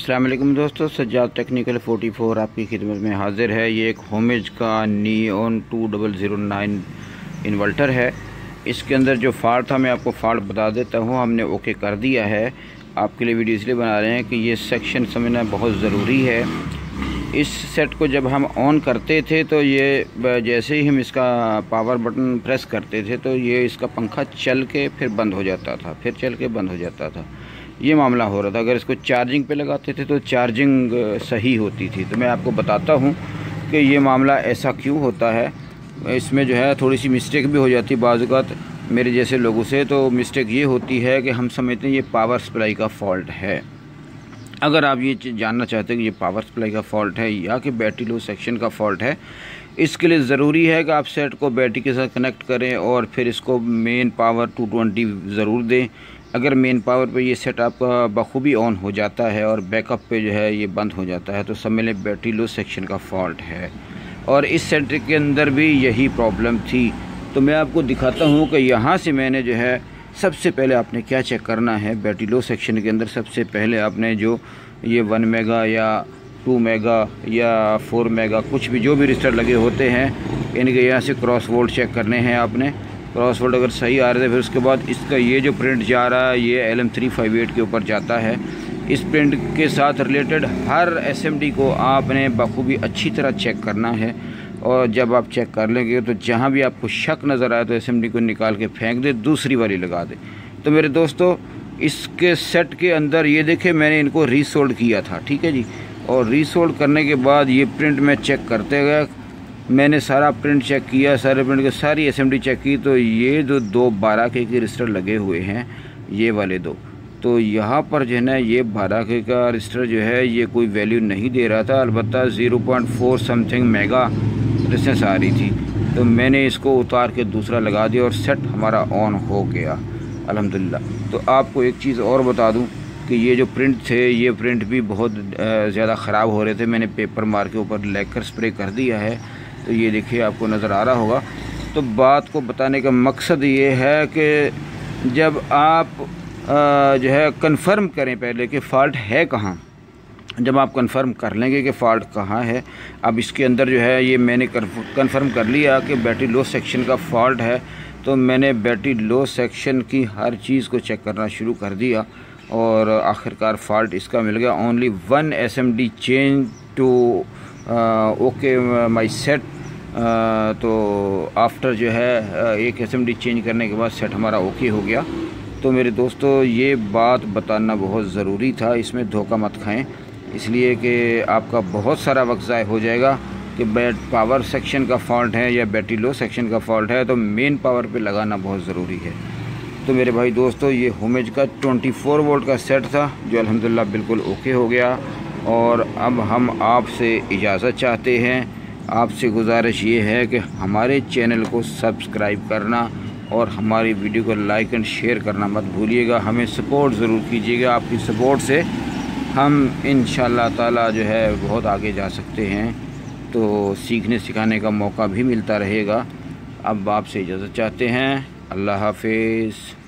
अस्सलाम वालेकुम दोस्तों, सज्जाद टेक्निकल 44 आपकी खिदमत में हाजिर है। ये एक होमेज का नियॉन 2009 इन्वर्टर है। इसके अंदर जो फ़ॉल्ट था मैं आपको फ़ॉल्ट बता देता हूँ। हमने ओके कर दिया है, आपके लिए वीडियो इसलिए बना रहे हैं कि ये सेक्शन समझना बहुत ज़रूरी है। इस सेट को जब हम ऑन करते थे तो ये जैसे ही हम इसका पावर बटन प्रेस करते थे तो ये इसका पंखा चल के फिर बंद हो जाता था, फिर चल के बंद हो जाता था। ये मामला हो रहा था। अगर इसको चार्जिंग पे लगाते थे तो चार्जिंग सही होती थी। तो मैं आपको बताता हूँ कि ये मामला ऐसा क्यों होता है। इसमें जो है थोड़ी सी मिस्टेक भी हो जाती है बाज़ औक़ात मेरे जैसे लोगों से। तो मिस्टेक ये होती है कि हम समझते हैं ये पावर सप्लाई का फ़ॉल्ट है। अगर आप ये जानना चाहते हैं कि ये पावर सप्लाई का फ़ॉल्ट है या कि बैटरी लो सेक्शन का फ़ॉल्ट है, इसके लिए ज़रूरी है कि आप सेट को बैटरी के साथ कनेक्ट करें और फिर इसको मेन पावर 220 ज़रूर दें। अगर मेन पावर पे ये सेट आपका बखूबी ऑन हो जाता है और बैकअप पे जो है ये बंद हो जाता है तो समझ लें बैटरी लो सेक्शन का फ़ॉल्ट है। और इस सेट के अंदर भी यही प्रॉब्लम थी। तो मैं आपको दिखाता हूँ कि यहाँ से मैंने जो है सबसे पहले आपने क्या चेक करना है। बैटरी लो सेक्शन के अंदर सबसे पहले आपने जो ये 1 मेगा या 2 मेगा या 4 मेगा कुछ भी जो भी रजिस्टर लगे होते हैं इनके यहाँ से क्रॉस वोल्ट चेक करने हैं आपने। क्रॉस वोल्ट अगर सही आ रहे थे फिर उसके बाद इसका ये जो प्रिंट जा रहा है ये LM358 के ऊपर जाता है। इस प्रिंट के साथ रिलेटेड हर SMD को आपने बखूबी अच्छी तरह चेक करना है। और जब आप चेक कर लेंगे तो जहाँ भी आपको शक नज़र आए तो SMD को निकाल के फेंक दे, दूसरी वाली लगा दे। तो मेरे दोस्तों इसके सेट के अंदर ये देखे मैंने इनको रीसोल्ड किया था, ठीक है जी। और रीसोल्ड करने के बाद ये प्रिंट मैं चेक करते गया, मैंने सारा प्रिंट चेक किया, सारे प्रिंट के सारी SMD चेक की। तो ये जो 2 12K के रजिस्टर लगे हुए हैं ये वाले दो, तो यहाँ पर जो है ना ये 12K का रजिस्टर जो है ये कोई वैल्यू नहीं दे रहा था। अलबत्ता 0.4 समथिंग मेगा रेजिस्टेंस आ रही थी। तो मैंने इसको उतार के दूसरा लगा दिया और सेट हमारा ऑन हो गया अल्हम्दुलिल्लाह। तो आपको एक चीज़ और बता दूं कि ये जो प्रिंट थे ये प्रिंट भी बहुत ज़्यादा ख़राब हो रहे थे। मैंने पेपर मार के ऊपर लैकर स्प्रे कर दिया है। तो ये देखिए आपको नज़र आ रहा होगा। तो बात को बताने का मकसद ये है कि जब आप जो है कंफर्म करें पहले कि फ़ॉल्ट है कहाँ। जब आप कंफर्म कर लेंगे कि फ़ॉल्ट कहाँ है, अब इसके अंदर जो है ये मैंने कंफर्म कर लिया कि बैटरी लो सेक्शन का फ़ॉल्ट है। तो मैंने बैटरी लो सेक्शन की हर चीज़ को चेक करना शुरू कर दिया और आखिरकार फ़ॉल्ट इसका मिल गया। Only 1 SMD change to okay my set. तो आफ्टर जो है एक SMD चेंज करने के बाद सेट हमारा ओके हो गया। तो मेरे दोस्तों ये बात बताना बहुत ज़रूरी था, इसमें धोखा मत खाएं, इसलिए कि आपका बहुत सारा वक्त ज़ाय हो जाएगा कि पावर सेक्शन का फ़ॉल्ट है या बैटरी लो सेक्शन का फ़ॉल्ट है। तो मेन पावर पे लगाना बहुत ज़रूरी है। तो मेरे भाई दोस्तों ये होमेज का 24 वोल्ट का सेट था जो अल्हम्दुलिल्लाह बिल्कुल ओके हो गया। और अब हम आपसे इजाज़त चाहते हैं। आपसे गुजारिश ये है कि हमारे चैनल को सब्सक्राइब करना और हमारी वीडियो को लाइक एंड शेयर करना मत भूलिएगा। हमें सपोर्ट ज़रूर कीजिएगा। आपकी सपोर्ट से हम इंशाअल्लाह ताला जो है बहुत आगे जा सकते हैं। तो सीखने सिखाने का मौका भी मिलता रहेगा। अब आपसे इजाज़त चाहते हैं। अल्लाह हाफ़िज़।